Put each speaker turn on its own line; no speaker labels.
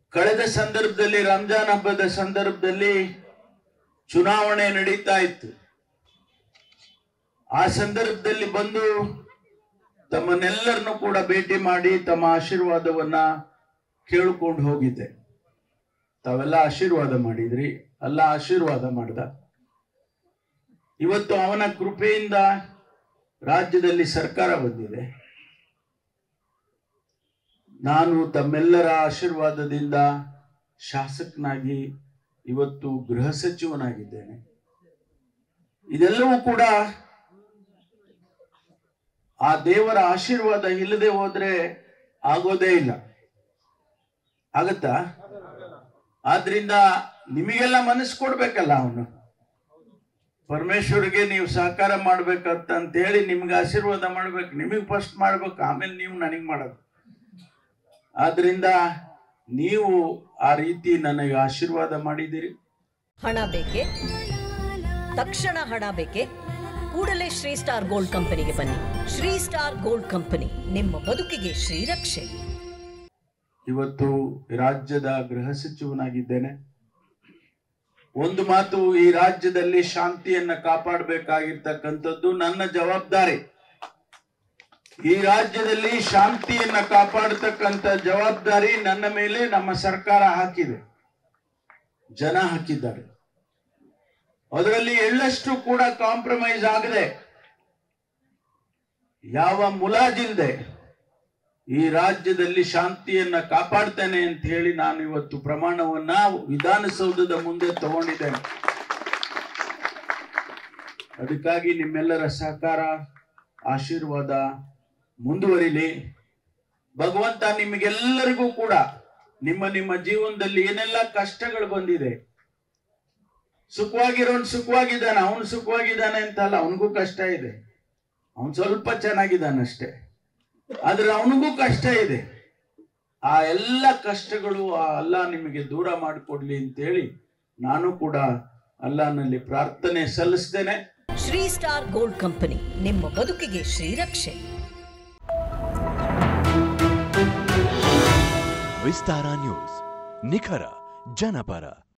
ಕಳೆದ ಸಂದರ್ಭದಲ್ಲಿ ರಂಜಾನ್ ಹಬ್ಬದ ಸಂದರ್ಭದಲ್ಲಿ ಚುನಾವಣೆ ನಡೀತಾ ಇತ್ತು. ಆ ಸಂದರ್ಭದಲ್ಲಿ ಬಂದು ತಮ್ಮನ್ನೆಲ್ಲರನ್ನು ಕೂಡ ಭೇಟಿ ಮಾಡಿ ತಮ್ಮ ಆಶೀರ್ವಾದವನ್ನ ಕೇಳಿಕೊಂಡು ಹೋಗಿದ್ದೆ. ತಾವೆಲ್ಲ ಆಶೀರ್ವಾದ ಮಾಡಿದ್ರಿ, ಅಲ್ಲ ಆಶೀರ್ವಾದ ಮಾಡ್ದ. ಇವತ್ತು ಅವನ ಕೃಪೆಯಿಂದ ರಾಜ್ಯದಲ್ಲಿ ಸರ್ಕಾರ ಬಂದಿದೆ. ನಾನು ತಮ್ಮೆಲ್ಲರ ಆಶೀರ್ವಾದದಿಂದ ಶಾಸಕನಾಗಿ ಇವತ್ತು ಗೃಹ ಸಚಿವನಾಗಿದ್ದೇನೆ. ಇದೆಲ್ಲವೂ ಕೂಡ ಆ ದೇವರ ಆಶೀರ್ವಾದ ಇಲ್ಲದೆ ಹೋದ್ರೆ ಆಗೋದೇ ಇಲ್ಲ. ಆಗತ್ತಾ? ಆದ್ರಿಂದ ನಿಮಗೆಲ್ಲ ಮನಸ್ಸು ಕೊಡ್ಬೇಕಲ್ಲ, ಅವನು ಪರಮೇಶ್ವರಿಗೆ ನೀವು ಸಹಕಾರ ಮಾಡ್ಬೇಕಂತ ಹೇಳಿ ನಿಮ್ಗೆ ಆಶೀರ್ವಾದ ಮಾಡ್ಬೇಕು. ನಿಮಗೆ ಫಸ್ಟ್ ಮಾಡ್ಬೇಕು, ಆಮೇಲೆ ನೀವು ನನಗೆ ಮಾಡೋದು. ಆದ್ರಿಂದ ನೀವು ಆ ರೀತಿ ನನಗೆ ಆಶೀರ್ವಾದ ಮಾಡಿದ್ದೀರಿ.
ಹಣ ಬೇಕೆ? ತಕ್ಷಣ ಹಣ ಬೇಕೆ? ಕೂಡಲೇ ಶ್ರೀ ಸ್ಟಾರ್ ಗೋಲ್ಡ್ ಕಂಪನಿಗೆ ಬನ್ನಿ. ಶ್ರೀ ಸ್ಟಾರ್ ಗೋಲ್ಡ್ ಕಂಪನಿ, ನಿಮ್ಮ ಬದುಕಿಗೆ ಶ್ರೀರಕ್ಷೆ.
ಇವತ್ತು ರಾಜ್ಯದ ಗೃಹ ಸಚಿವನಾಗಿದ್ದೇನೆ. ಒಂದು ಮಾತು, ಈ ರಾಜ್ಯದಲ್ಲಿ ಶಾಂತಿಯನ್ನ ಕಾಪಾಡಬೇಕಾಗಿರ್ತಕ್ಕಂಥದ್ದು ನನ್ನ ಜವಾಬ್ದಾರಿ. ಈ ರಾಜ್ಯದಲ್ಲಿ ಶಾಂತಿಯನ್ನ ಕಾಪಾಡತಕ್ಕಂಥ ಜವಾಬ್ದಾರಿ ನನ್ನ ಮೇಲೆ ನಮ್ಮ ಸರ್ಕಾರ ಹಾಕಿದೆ, ಜನ ಹಾಕಿದ್ದಾರೆ. ಅದರಲ್ಲಿ ಎಳ್ಳಷ್ಟು ಕೂಡ ಕಾಂಪ್ರಮೈಸ್ ಆಗದೆ, ಯಾವ ಮುಲಾಜಿಲ್ದೆ ಈ ರಾಜ್ಯದಲ್ಲಿ ಶಾಂತಿಯನ್ನ ಕಾಪಾಡ್ತೇನೆ ಅಂತ ಹೇಳಿ ನಾನು ಇವತ್ತು ಪ್ರಮಾಣವನ್ನ ವಿಧಾನಸೌಧದ ಮುಂದೆ ತಗೊಂಡಿದ್ದೇನೆ. ಅದಕ್ಕಾಗಿ ನಿಮ್ಮೆಲ್ಲರ ಸಹಕಾರ, ಆಶೀರ್ವಾದ ಮುಂದುವರಿಲಿ. ಭಗವಂತ ನಿಮಗೆಲ್ಲರಿಗೂ ಕೂಡ ನಿಮ್ಮ ನಿಮ್ಮ ಜೀವನದಲ್ಲಿ ಏನೆಲ್ಲ ಕಷ್ಟಗಳು ಬಂದಿದೆ, ಸುಖವಾಗಿರೋನ್ ಸುಖವಾಗಿದ್ದಾನೆ, ಅವನು ಸುಖವಾಗಿದ್ದಾನೆ ಅಂತಲ್ಲ, ಅವನಿಗೂ ಕಷ್ಟ ಇದೆ. ಅವನು ಸ್ವಲ್ಪ ಚೆನ್ನಾಗಿದ್ದಾನಷ್ಟೇ, ಆದ್ರೆ ಅವನಿಗೂ ಕಷ್ಟ ಇದೆ. ಆ ಎಲ್ಲ ಕಷ್ಟಗಳು ಆ ಅಲ್ಲಾ ನಿಮಗೆ ದೂರ ಮಾಡಿಕೊಡ್ಲಿ ಅಂತೇಳಿ ನಾನು ಕೂಡ ಅಲ್ಲಾನಲ್ಲಿ ಪ್ರಾರ್ಥನೆ ಸಲ್ಲಿಸ್ತೇನೆ.
ಶ್ರೀ ಸ್ಟಾರ್ ಗೋಲ್ಡ್ ಕಂಪನಿ, ನಿಮ್ಮ ಬದುಕಿಗೆ ಶ್ರೀರಕ್ಷೆ.
ವಿಸ್ತಾರ ನ್ಯೂಸ್, ನಿಖರ ಜನಪರ.